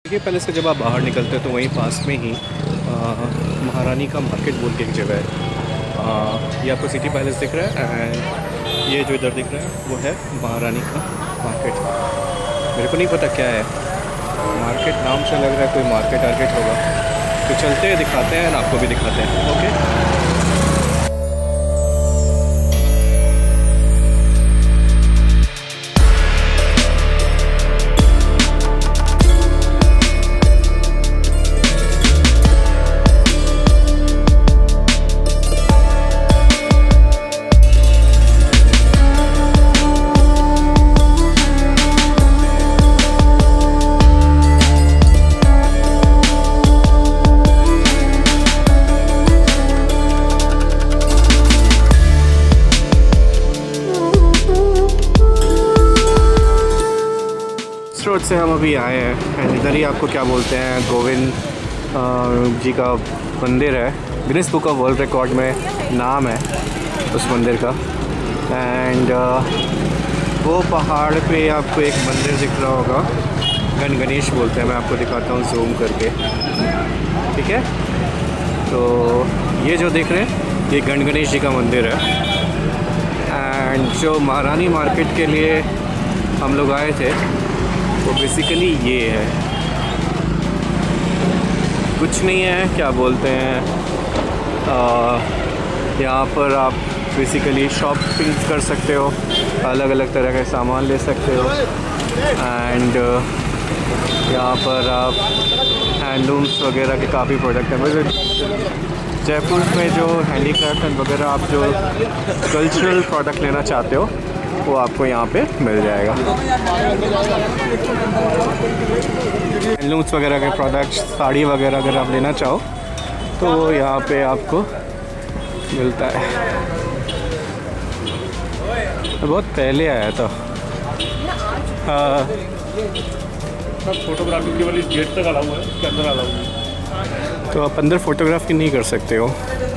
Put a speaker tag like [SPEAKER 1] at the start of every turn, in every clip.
[SPEAKER 1] देखिए पैलेस से जब आप बाहर निकलते हो तो वहीं पास में ही महारानी का मार्केट बोल के एक जगह है। ये आपको सिटी पैलेस दिख रहा है एंड ये जो इधर दिख रहा है वो है महारानी का मार्केट। मेरे को नहीं पता क्या है, मार्केट नाम से लग रहा है कोई मार्केट वार्केट होगा, तो चलते हैं दिखाते हैं, आपको भी दिखाते हैं। ओके रोड से हम अभी आए हैं एंड इधर ही आपको क्या बोलते हैं गोविंद जी का मंदिर है, Guinness book of world record में नाम है उस मंदिर का। एंड वो पहाड़ पे आपको एक मंदिर दिख रहा होगा, गणेश बोलते हैं, मैं आपको दिखाता हूँ जूम करके, ठीक है। तो ये जो देख रहे हैं ये गणेश जी का मंदिर है। एंड जो महारानी मार्केट के लिए हम लोग आए थे वो बेसिकली ये है, कुछ नहीं है, क्या बोलते हैं, यहाँ पर आप बेसिकली शॉपिंग कर सकते हो, अलग अलग तरह के सामान ले सकते हो। एंड यहाँ पर आप हैंडलूम्स वगैरह के काफ़ी प्रोडक्ट हैं। वैसे जयपुर में जो हैंडीक्राफ्ट वगैरह आप जो कल्चरल प्रोडक्ट लेना चाहते हो वो आपको यहाँ पे मिल जाएगा। हैंडलूम्स वगैरह के प्रोडक्ट्स, साड़ी वगैरह अगर आप लेना चाहो तो वो यहाँ पे आपको मिलता है। बहुत पहले आया था। हाँ,
[SPEAKER 2] फोटोग्राफी केवल इस गेट तक अलाउ है, इसके अंदर अलाउ नहीं।
[SPEAKER 1] तो आप अंदर फोटोग्राफी नहीं कर सकते हो।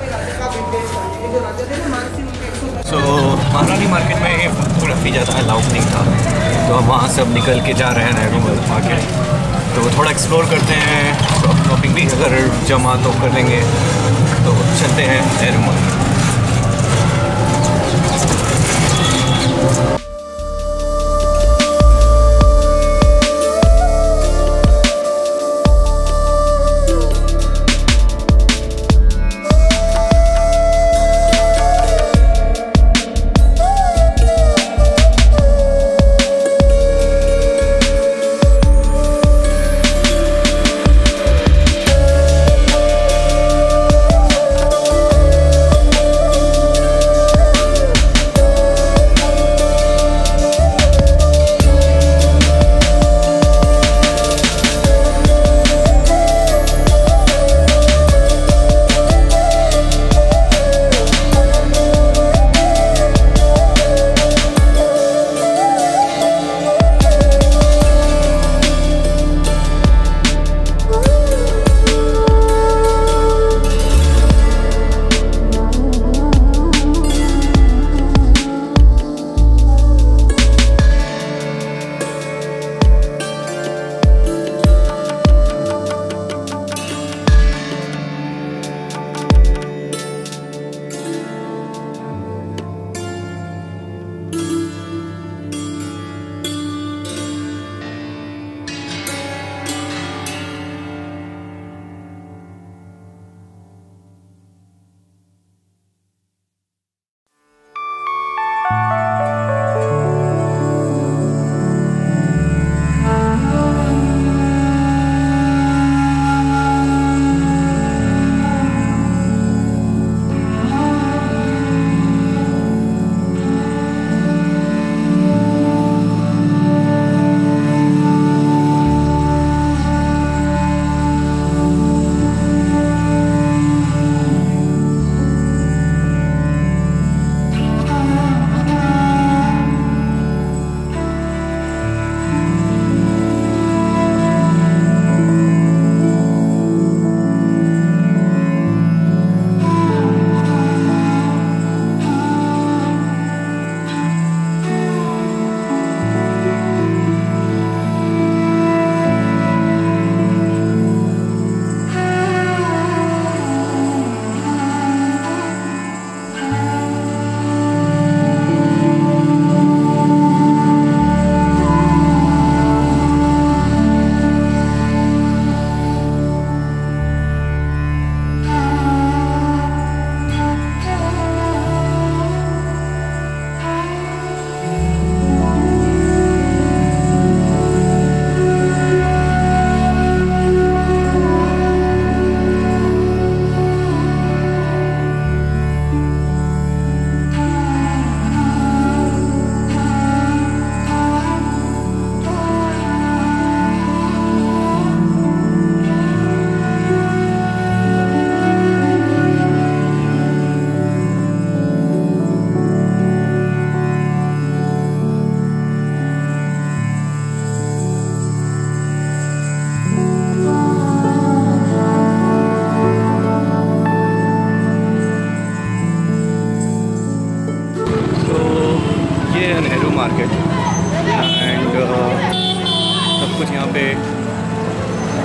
[SPEAKER 1] तो महारानी मार्केट में फोटोग्राफी ज़्यादा अलाउड नहीं था, तो अब वहाँ से अब निकल के जा रहे हैं नेहरू मार्केट। तो थोड़ा एक्सप्लोर करते हैं, शॉपिंग भी अगर जमा तो कर लेंगे, तो चलते हैं नेहरू मार्केट।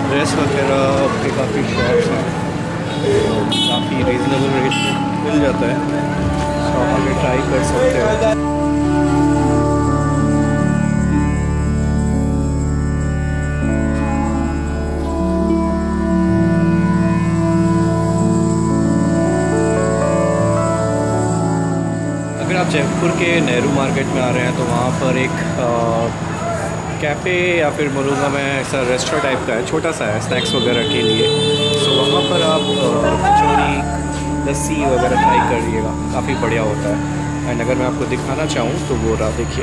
[SPEAKER 1] ड्रेस वगैरह के काफ़ी शॉप्स हैं, काफ़ी रीज़नेबल रेट में मिल जाता है, तो आप आगे ट्राई कर सकते हो। अगर आप जयपुर के नेहरू मार्केट में आ रहे हैं तो वहाँ पर एक कैफ़े या फिर बोलूँगा मैं ऐसा रेस्टोरेंट टाइप का है, छोटा सा है स्नैक्स वगैरह के लिए। तो वहाँ पर आप कचौड़ी लस्सी वगैरह ट्राई करिएगा, काफ़ी बढ़िया होता है। एंड अगर मैं आपको दिखाना चाहूँ तो वो रहा, देखिए।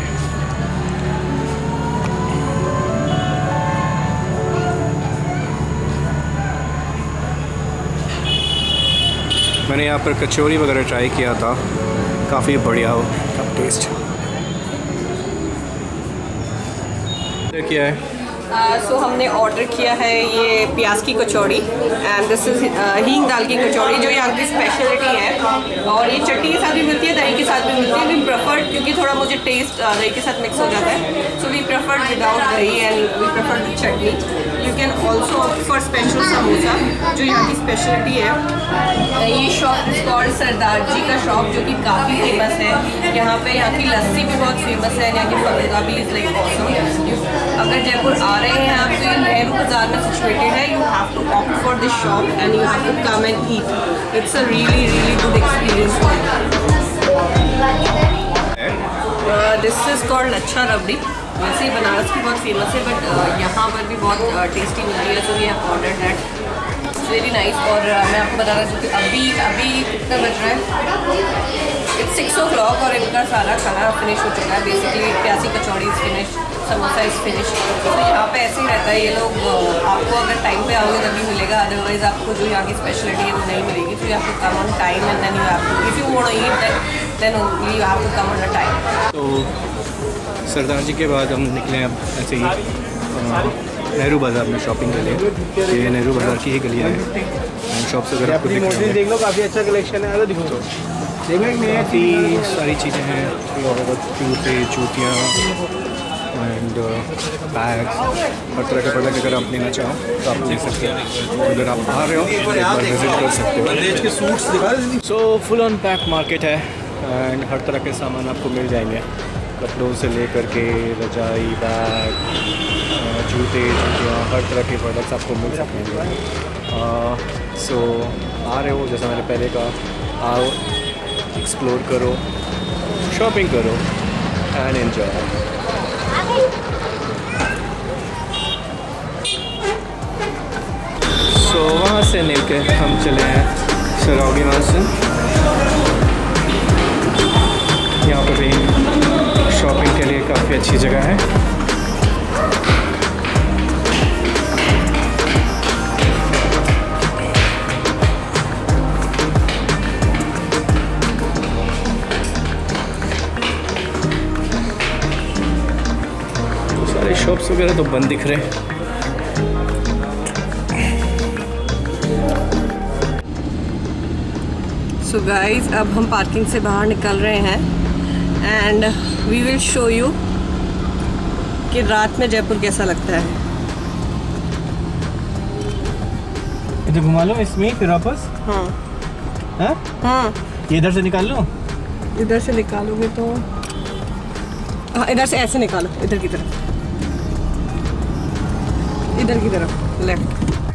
[SPEAKER 1] मैंने यहाँ पर कचौड़ी वगैरह ट्राई किया था, काफ़ी बढ़िया हो का टेस्ट। क्या है?
[SPEAKER 3] सो हमने ऑर्डर किया है ये प्याज की कचौड़ी एंड दिस इज़ हींग दाल की कचौड़ी, जो यहाँ की स्पेशलिटी है। और ये चटनी के साथ भी मिलती है, दही के साथ भी मिलती है। वी प्रेफर्ड, क्योंकि थोड़ा मुझे टेस्ट दही के साथ मिक्स हो जाता है, so we preferred without dahi and we preferred with chutney. You can also opt for special samosa, जो यहाँ की स्पेशलिटी है। ये shop is called Sardar ji का शॉप, जो कि काफ़ी फेमस है। यहाँ पे यहाँ की लस्सी भी बहुत फेमस है, यहाँ की फलूदा भी इज़ लाइक ऑसम। अगर जयपुर आ रहे हैं आप तो ये नेहरू बाज़ार में सिचुएटेड है। You have to opt for this shop and you have to come and eat. It's a really really good experience. This is called lachha rabri. वैसे ही बनारस की बहुत फेमस है, बट यहाँ पर भी बहुत टेस्टी मिलती है, so we have ordered that. Very nice. और मैं आपको बता रहा हूँ कि अभी कितना बज रहा है? इट्स 6 o'clock और इनका सारा खाना फिनिश हो चुका है। Basically pyazi kachori is finish, samosa is finish. तो यहाँ पे ऐसे ही रहता है, ये लोग आपको अगर टाइम पे आओगे तभी मिलेगा, अदरवाइज़ आपको जो यहाँ की स्पेशलिटी है वो नहीं मिलेगी। तो you have to come on time and then you have to, if you want to eat then only you have to come on a time.
[SPEAKER 1] तो सरदार जी के बाद हम निकले अब ऐसे ही नेहरू बाज़ार में शॉपिंग के लिए। ये नेहरू बाज़ार की ही गलियाँ हैं, शॉप्स वगैरह आपको
[SPEAKER 2] देख लो, काफ़ी अच्छा कलेक्शन है। दिखो तो
[SPEAKER 1] काफ़ी सारी चीज़ें हैं, जूते, जूतियाँ एंड बैग्स, हर तरह के प्रोडक्ट अगर आप लेना चाहो तो आप ले सकते हैं। अगर आप आ रहे हो तो एक बार विजिट कर सकते हो।
[SPEAKER 2] के सूट्स दिखा।
[SPEAKER 1] So full on pack market है एंड हर तरह के सामान आपको मिल जाएंगे, कपड़ों से लेकर के रजाई, बैग, जूते, जूतियाँ, हर तरह के प्रोडक्ट्स आपको मिल सकेंगे। सो आ रहे हो, जैसा मैंने पहले कहा, आओ, एक्सप्लोर करो, शॉपिंग करो एंड एंजॉय। सो वहाँ से निकल हम चले हैं सरौगी मार्जिन। यहाँ पर भी शॉपिंग के लिए काफ़ी अच्छी जगह है। सारे शॉप्स वगैरह तो बंद दिख रहे हैं।
[SPEAKER 3] सो गाइज, अब हम पार्किंग से बाहर निकल रहे हैं and we will show you कि रात में जयपुर कैसा लगता है।
[SPEAKER 2] इधर घुमा लो इसमें, फिर वापस।
[SPEAKER 3] हाँ
[SPEAKER 2] हाँ
[SPEAKER 3] हाँ,
[SPEAKER 2] ये इधर से निकाल लो।
[SPEAKER 3] इधर से निकालोगे तो हाँ, इधर से ऐसे निकालो, इधर की तरफ, इधर की तरफ लेफ्ट।